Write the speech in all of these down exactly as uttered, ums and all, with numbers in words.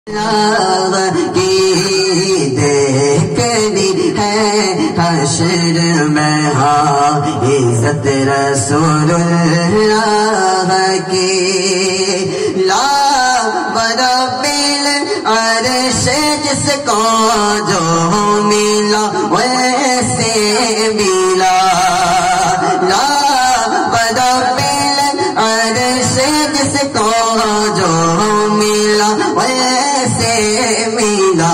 کی دیکھنی ہے حشر میں ہاں عزت رسول اللہ کی لا برب العرش جس کو جو ملا ویسے ملا لا برب العرش جس کو جو ملا ویسے ملا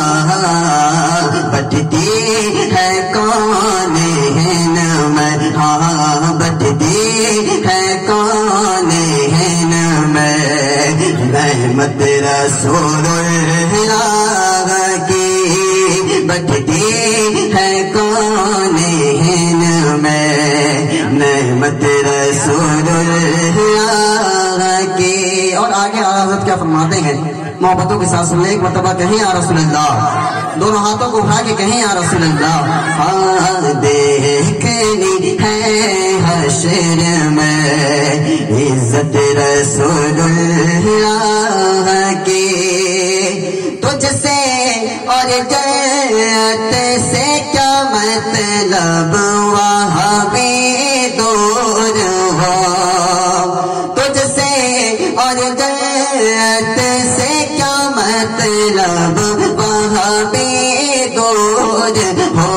بٹتی ہے کون میں ہاں بٹتی ہے کون میں رحمت رسول اللہ کی بٹتی ہے کون میں رحمت رسول اللہ کی۔ اور آگے حضرت کیا فرماتے ہیں محبتوں کے ساتھ سن لیں ایک مرتبہ کہیں یا رسول اللہ، دونوں ہاتھوں کو اٹھا کے کہیں یا رسول اللہ۔ ہاں دیکھنی ہے حشر میں عزت رسول اللہ کی، تجھ سے اور جنت سے کیا مطلب وہاں بھی دور ہو، تجھ سے اور جنت سے کیا مطلب وہاں بھی دور ہو،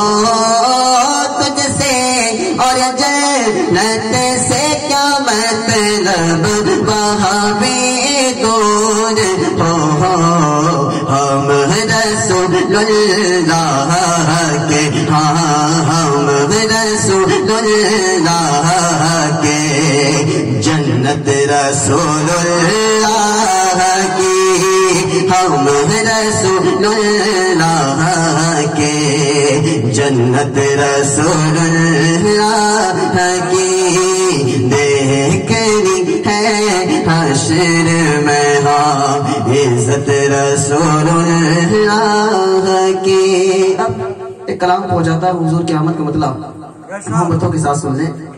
تجھ سے اور جنت سے کیا مطلب وہاں بھی دور ہو، ہم رسول اللہ کے ہاں ہم رسول اللہ کے جنت رسول اللہ کی، ہم رسول اللہ کے جنت رسول اللہ کی، دیکھنی ہے حشر میں ہاں عزت رسول اللہ کی۔ اب ایک کلام ہو جاتا ہے حضور کی آمد کا مطلب محبتوں کے ساتھ سن لیں۔